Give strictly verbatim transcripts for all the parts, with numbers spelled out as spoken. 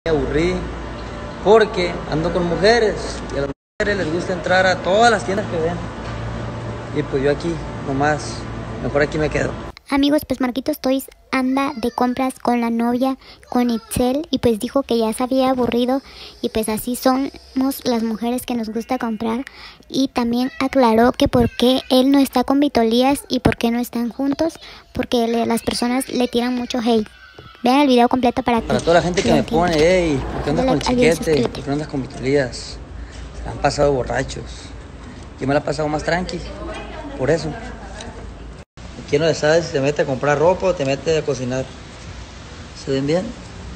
Me aburrí porque ando con mujeres y a las mujeres les gusta entrar a todas las tiendas que ven. Y pues yo aquí nomás, mejor aquí me quedo. Amigos, pues Marquitos Toys anda de compras con la novia, con Itzel, y pues dijo que ya se había aburrido y pues así somos las mujeres que nos gusta comprar. Y también aclaró que por qué él no está con Vitolías y por qué no están juntos, porque le, las personas le tiran mucho hate. Vean el video completo para que... Para toda la gente que me pone, hey, ¿por qué andas con el chiquete? ¿Por qué no andas con Vitolías? Se han pasado borrachos. Yo me la he pasado más tranqui, por eso. ¿Quién no le sabe si te mete a comprar ropa o te mete a cocinar? ¿Se ven bien?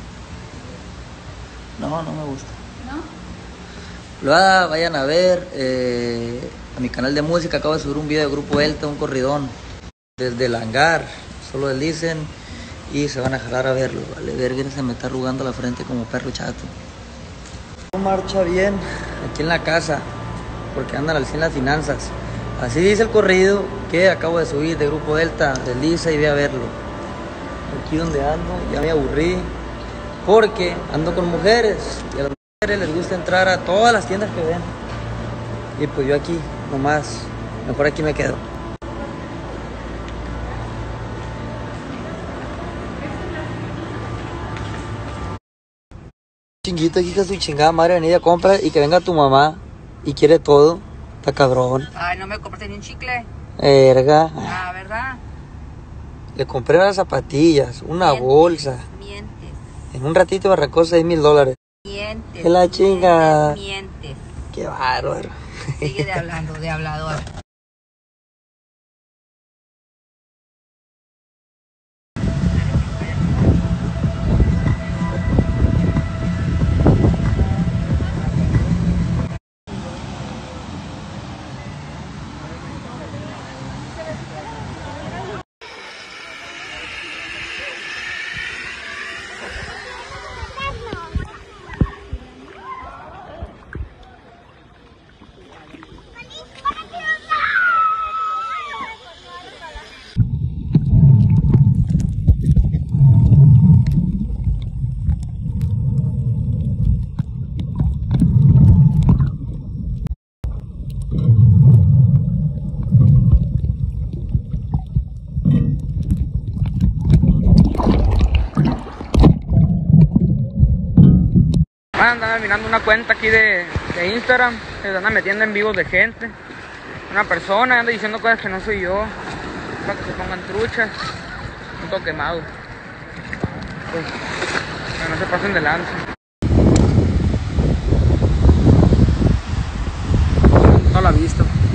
No, no me gusta. ¿No? Luego vayan a ver eh, a mi canal de música. Acabo de subir un video de Grupo Delta, un corridón. Desde el hangar. Solo deslicen y se van a jalar a verlo. Vale, verga, se me está arrugando la frente como perro chato. No marcha bien aquí en la casa porque andan al cien las finanzas. Así dice el corrido que acabo de subir de Grupo Delta, desliza y ve a verlo. Aquí donde ando, ya me aburrí porque ando con mujeres y a las mujeres les gusta entrar a todas las tiendas que ven. Y pues yo aquí nomás, mejor aquí me quedo. Chinguito, aquí que su chingada madre venida a comprar y que venga tu mamá y quiere todo. Está cabrón. Ay, no me compraste ni un chicle. Verga. Ah, ¿verdad? Le compré unas zapatillas, una Mientes, bolsa. Mientes. En un ratito me arrancó seis mil dólares. Mientes. Que la chinga. Mientes. Mientes. Qué bárbaro. Sigue de hablando, de hablador. Andaba mirando una cuenta aquí de, de Instagram, se anda metiendo en vivos de gente. Una persona anda diciendo cosas que no soy yo, para que se pongan truchas, un toque quemado. Pues, que no se pasen de lanza. No la he visto.